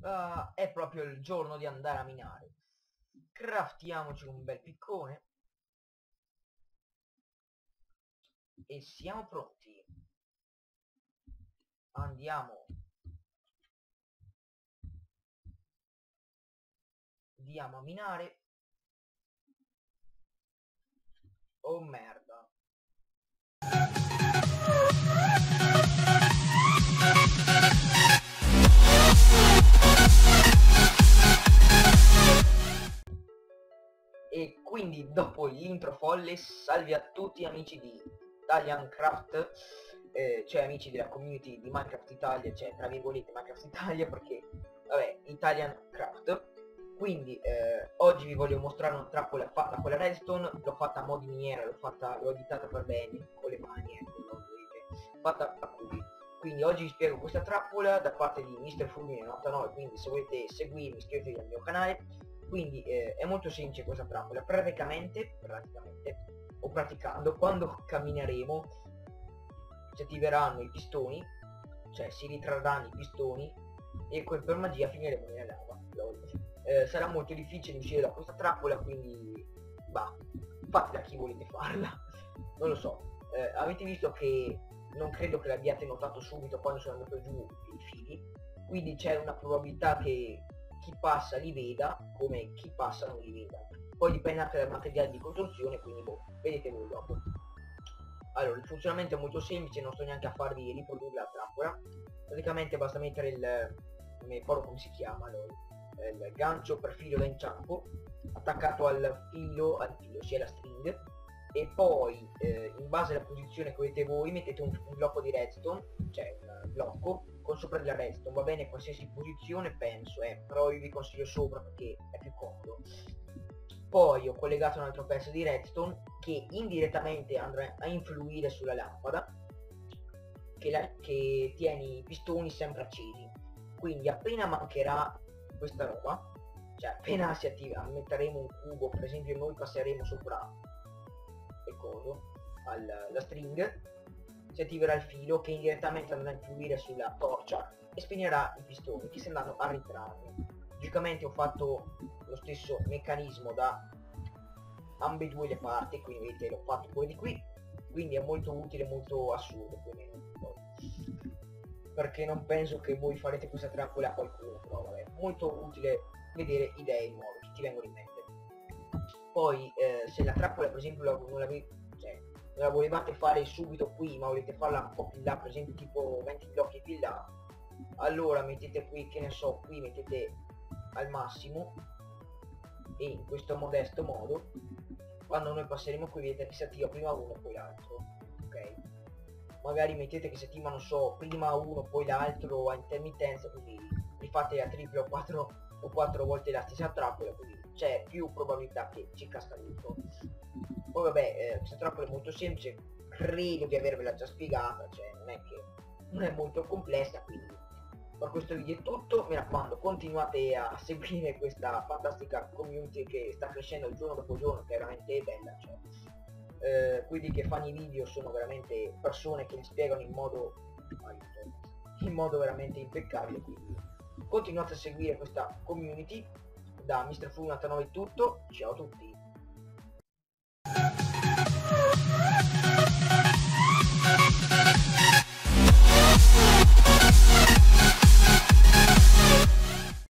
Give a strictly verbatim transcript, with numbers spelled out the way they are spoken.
Uh, è proprio il giorno di andare a minare. Craftiamoci un bel piccone e siamo pronti. Andiamo. Andiamo a minare. Oh merda. E quindi dopo l'intro folle, salve a tutti amici di Italiancraft, eh, cioè amici della community di Minecraft Italia, cioè tra virgolette Minecraft Italia perché, vabbè, Italiancraft. Quindi eh, oggi vi voglio mostrare una trappola fatta con la redstone, l'ho fatta a mo' di miniera, l'ho fatta, l'ho editata per bene, con le mani, ecco, non vedete, fatta a cubi. Quindi oggi vi spiego questa trappola da parte di mister Fulmine novantanove, quindi se volete seguirmi iscrivetevi al mio canale. Quindi eh, è molto semplice questa trappola, praticamente, praticamente, o praticando, quando cammineremo si attiveranno i pistoni, cioè si ritrarranno i pistoni e poi per magia finiremo nella lava. Eh, sarà molto difficile uscire da questa trappola, quindi bah, fatela chi volete farla. Non lo so, eh, avete visto che non credo che l'abbiate notato subito quando sono andato giù i fili, quindi c'è una probabilità che chi passa li veda come chi passa non li veda. Poi dipende anche dal materiale di costruzione, quindi boh, vedete voi dopo. Allora, il funzionamento è molto semplice, non sto neanche a farvi riprodurre la trappola. Praticamente basta mettere il, non mi ricordo come si chiama, allora, il gancio per filo da inciampo attaccato al filo, al filo, sia la string, e poi eh, in base alla posizione che avete voi mettete un, un blocco di redstone, cioè un blocco con sopra la redstone, va bene qualsiasi posizione penso, eh, però io vi consiglio sopra perché è più comodo. Poi ho collegato un altro pezzo di redstone che indirettamente andrà a influire sulla lampada che, la, che tiene i pistoni sempre accesi. Quindi appena mancherà questa roba, cioè appena si attiva, metteremo un cubo, per esempio noi passeremo sopra il coso, alla string, si attiverà il filo che indirettamente andrà a influire sulla torcia e spegnerà i pistoni che si andranno a ritrarre. Logicamente ho fatto lo stesso meccanismo da ambedue le parti, quindi vedete l'ho fatto pure di qui, quindi è molto utile, molto assurdo più o meno, perché non penso che voi farete questa trappola a qualcuno, però vabbè, molto utile vedere idee nuove che ti vengono in mente. Poi eh, se la trappola per esempio la, non, la, cioè, non la volevate fare subito qui ma volete farla un po' più là, per esempio tipo venti blocchi più là, allora mettete qui, che ne so, qui mettete al massimo e in questo modesto modo quando noi passeremo qui vedete che si attiva prima uno e poi l'altro, ok? Magari mettete che si attiva, non so, prima uno poi l'altro a intermittenza, quindi rifate a triplo o quattro o quattro volte la stessa trappola, quindi c'è più probabilità che ci casca dentro. Poi vabbè, eh, questa trappola è molto semplice, credo di avervela già spiegata, cioè non è che non è molto complessa, quindi per questo video è tutto. Mi raccomando, continuate a seguire questa fantastica community che sta crescendo giorno dopo giorno, che è veramente bella, cioè, eh, quelli che fanno i video sono veramente persone che li spiegano in modo in modo veramente impeccabile, quindi continuate a seguire questa community. Da mister Fulmine novantanove è tutto, ciao a tutti.